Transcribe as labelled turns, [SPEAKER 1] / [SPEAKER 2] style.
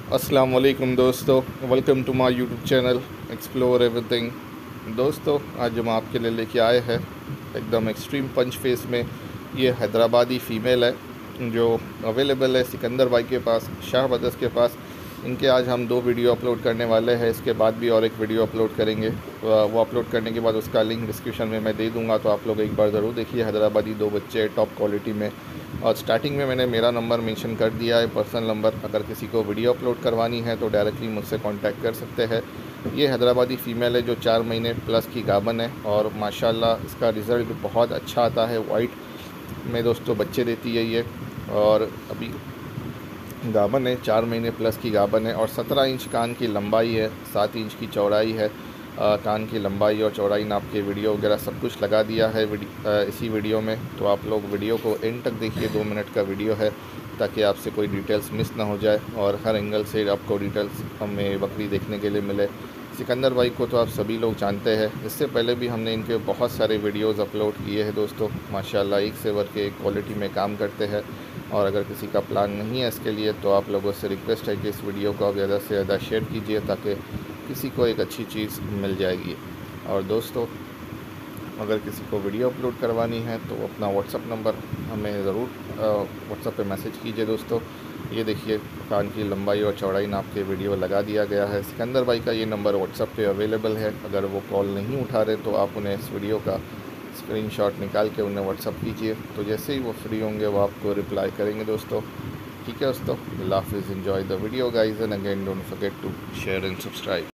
[SPEAKER 1] अस्सलाम वालेकुम दोस्तों, welcome to my YouTube channel explore everything. दोस्तों, आज हम आपके लिए लेके आए हैं एकदम एक्सट्रीम पंच फेस में। ये हैदराबादी फ़ीमेल है जो अवेलेबल है सिकंदर भाई के पास, शाह ब्रदर्स के पास। इनके आज हम 2 वीडियो अपलोड करने वाले हैं। इसके बाद भी और एक वीडियो अपलोड करेंगे। तो वो अपलोड करने के बाद उसका लिंक डिस्क्रिप्शन में मैं दे दूँगा, तो आप लोग एक बार ज़रूर देखिए। हैदराबादी 2 बच्चे टॉप क्वालिटी में। और स्टार्टिंग में मैंने मेरा नंबर मेंशन कर दिया है, पर्सनल नंबर। अगर किसी को वीडियो अपलोड करवानी है तो डायरेक्टली मुझसे कांटेक्ट कर सकते हैं। ये हैदराबादी फ़ीमेल है जो 4 महीने प्लस की गाभन है और माशाल्लाह इसका रिज़ल्ट बहुत अच्छा आता है। वाइट में दोस्तों बच्चे देती है ये, और अभी गाभन है, 4 महीने प्लस की गाभन है। और 17 इंच कान की लंबाई है, 7 इंच की चौड़ाई है। कान की लंबाई और चौड़ाई नाप के वीडियो वगैरह सब कुछ लगा दिया है इसी वीडियो में। तो आप लोग वीडियो को एंड तक देखिए, 2 मिनट का वीडियो है, ताकि आपसे कोई डिटेल्स मिस ना हो जाए और हर एंगल से आपको डिटेल्स हमें बकरी देखने के लिए मिले। सिकंदर भाई को तो आप सभी लोग जानते हैं, इससे पहले भी हमने इनके बहुत सारे वीडियोज़ अपलोड किए हैं दोस्तों। माशाल्लाह एक से बढ़ के एक क्वालिटी में काम करते हैं। और अगर किसी का प्लान नहीं है इसके लिए, तो आप लोगों से रिक्वेस्ट है कि इस वीडियो को आप ज़्यादा से ज़्यादा शेयर कीजिए, ताकि किसी को एक अच्छी चीज़ मिल जाएगी। और दोस्तों, अगर किसी को वीडियो अपलोड करवानी है तो अपना व्हाट्सअप नंबर हमें ज़रूर व्हाट्सअप पे मैसेज कीजिए दोस्तों। ये देखिए, कान की लंबाई और चौड़ाई नाप के वीडियो लगा दिया गया है। सिकंदर भाई का ये नंबर व्हाट्सअप पे अवेलेबल है। अगर वो कॉल नहीं उठा रहे तो आप उन्हें इस वीडियो का स्क्रीनशॉट निकाल के उन्हें व्हाट्सअप कीजिए, तो जैसे ही वो फ्री होंगे वो आपको रिप्लाई करेंगे दोस्तों। ठीक है दोस्तों, अल्लाह हाफिज़, enjoy the video guys, and again don't forget to share and subscribe.